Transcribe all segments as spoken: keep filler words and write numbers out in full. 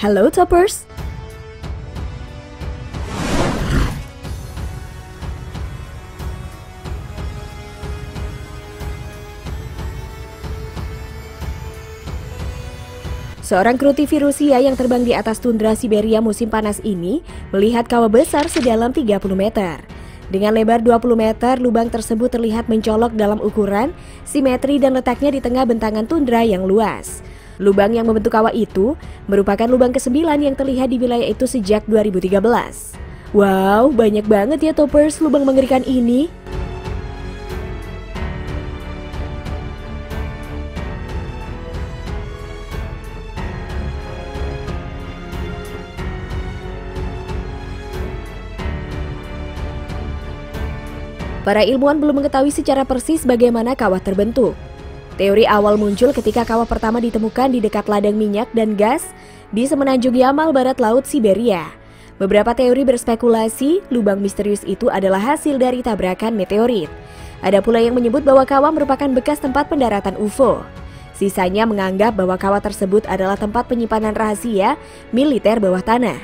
Halo Toppers! Seorang kru T V Rusia yang terbang di atas tundra Siberia musim panas ini melihat kawah besar sedalam tiga puluh meter. Dengan lebar dua puluh meter, lubang tersebut terlihat mencolok dalam ukuran, simetri dan letaknya di tengah bentangan tundra yang luas. Lubang yang membentuk kawah itu merupakan lubang kesembilan yang terlihat di wilayah itu sejak dua ribu tiga belas. Wow, banyak banget ya Toppers lubang mengerikan ini. Para ilmuwan belum mengetahui secara persis bagaimana kawah terbentuk. Teori awal muncul ketika kawah pertama ditemukan di dekat ladang minyak dan gas di semenanjung Yamal barat laut Siberia. Beberapa teori berspekulasi lubang misterius itu adalah hasil dari tabrakan meteorit. Ada pula yang menyebut bahwa kawah merupakan bekas tempat pendaratan U F O. Sisanya menganggap bahwa kawah tersebut adalah tempat penyimpanan rahasia militer bawah tanah.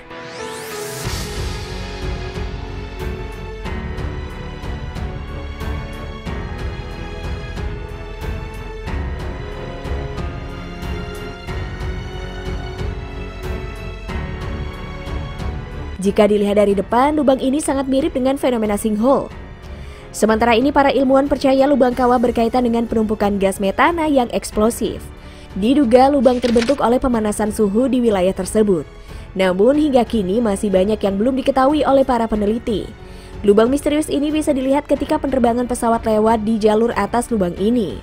Jika dilihat dari depan, lubang ini sangat mirip dengan fenomena sinkhole. Sementara ini, para ilmuwan percaya lubang kawah berkaitan dengan penumpukan gas metana yang eksplosif. Diduga lubang terbentuk oleh pemanasan suhu di wilayah tersebut. Namun hingga kini masih banyak yang belum diketahui oleh para peneliti. Lubang misterius ini bisa dilihat ketika penerbangan pesawat lewat di jalur atas lubang ini.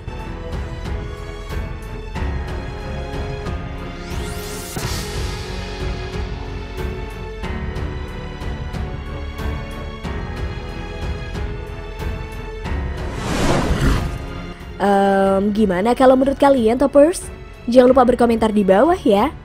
Um, gimana kalau menurut kalian Toppers? Jangan lupa berkomentar di bawah ya.